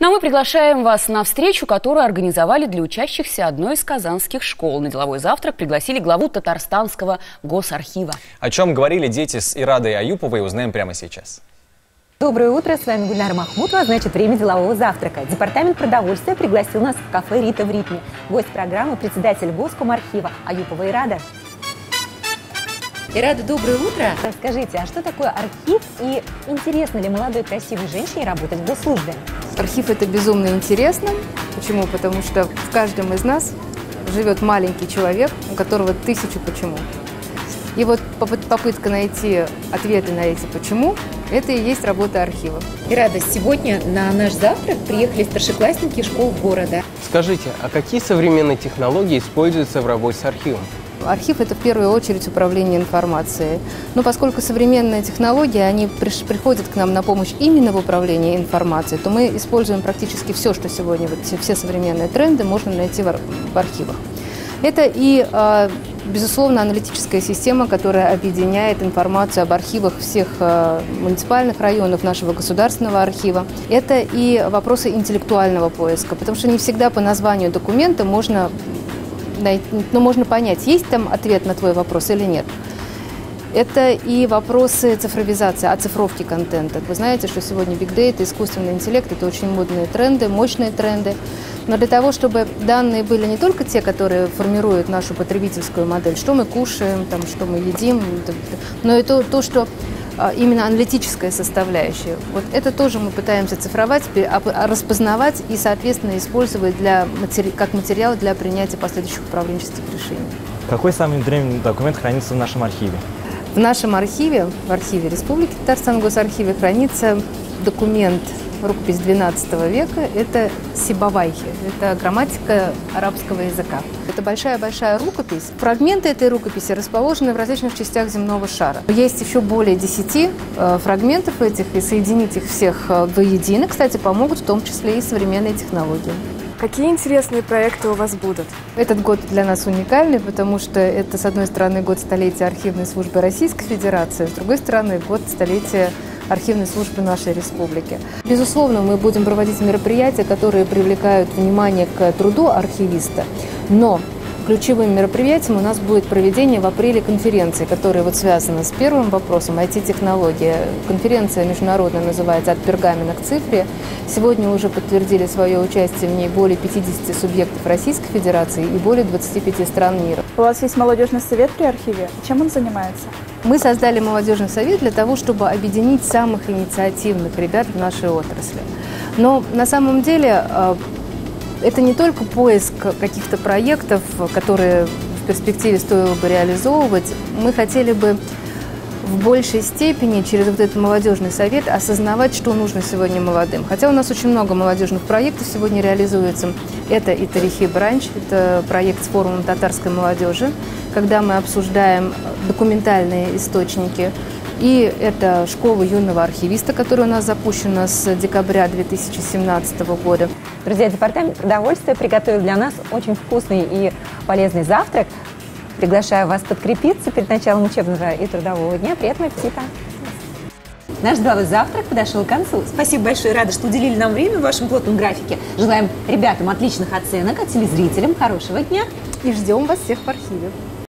Ну а мы приглашаем вас на встречу, которую организовали для учащихся одной из казанских школ. На деловой завтрак пригласили главу Татарстанского госархива. О чем говорили дети с Ирадой Аюповой, узнаем прямо сейчас. Доброе утро, с вами Гульнара Махмутова, значит, время делового завтрака. Департамент продовольствия пригласил нас в кафе «Рита в ритме». Гость программы – председатель Госкомархива Аюпова Ирада. Ирада, доброе утро. Расскажите, а что такое архив и интересно ли молодой красивой женщине работать в госслужбе? Архив – это безумно интересно. Почему? Потому что в каждом из нас живет маленький человек, у которого тысячу «почему». И вот попытка найти ответы на эти «почему» – это и есть работа архива. Ирада, сегодня на наш завтрак приехали старшеклассники школ города. Скажите, а какие современные технологии используются в работе с архивом? Архив – это в первую очередь управление информацией. Но поскольку современные технологии, они приходят к нам на помощь именно в управлении информацией, то мы используем практически все, что сегодня, все современные тренды можно найти в архивах. Это и, безусловно, аналитическая система, которая объединяет информацию об архивах всех муниципальных районов нашего государственного архива. Это и вопросы интеллектуального поиска, потому что не всегда по названию документа можно понять, есть там ответ на твой вопрос или нет. Это и вопросы цифровизации, оцифровки контента. Вы знаете, что сегодня Big Data, искусственный интеллект – это очень модные тренды, мощные тренды. Но для того, чтобы данные были не только те, которые формируют нашу потребительскую модель, что мы кушаем, там, что мы едим, но и то, что именно аналитическая составляющая. Вот это тоже мы пытаемся цифровать, распознавать и, соответственно, использовать как материал для принятия последующих управленческих решений. Какой самый древний документ хранится в нашем архиве? В нашем архиве, в архиве Республики Татарстан, Госархиве, хранится документ, рукопись XII века, это Сибавайхи, это грамматика арабского языка. Это большая-большая рукопись. Фрагменты этой рукописи расположены в различных частях земного шара. Есть еще более 10 фрагментов этих, и соединить их всех воедино, кстати, помогут в том числе и современные технологии. Какие интересные проекты у вас будут? Этот год для нас уникальный, потому что это, с одной стороны, год столетия архивной службы Российской Федерации, с другой стороны, год столетия архивной службы нашей республики. Безусловно, мы будем проводить мероприятия, которые привлекают внимание к труду архивиста, но ключевым мероприятием у нас будет проведение в апреле конференции, которая связана с первым вопросом IT-технологии. Конференция международная называется «От пергамена к цифре». Сегодня уже подтвердили свое участие в ней более 50 субъектов Российской Федерации и более 25 стран мира. У вас есть молодежный совет при архиве. Чем он занимается? Мы создали молодежный совет для того, чтобы объединить самых инициативных ребят в нашей отрасли. Но на самом деле это не только поиск каких-то проектов, которые в перспективе стоило бы реализовывать. Мы хотели бы в большей степени через этот молодежный совет осознавать, что нужно сегодня молодым. Хотя у нас очень много молодежных проектов сегодня реализуется. Это и Тарихи Бранч, это проект с форумом татарской молодежи, когда мы обсуждаем документальные источники. И это школа юного архивиста, которая у нас запущена с декабря 2017 года. Друзья, департамент продовольствия приготовил для нас очень вкусный и полезный завтрак. Приглашаю вас подкрепиться перед началом учебного и трудового дня. Приятного аппетита! Наш деловой завтрак подошел к концу. Спасибо большое, Рада, что уделили нам время в вашем плотном графике. Желаем ребятам отличных оценок, а телезрителям хорошего дня. И ждем вас всех в архиве.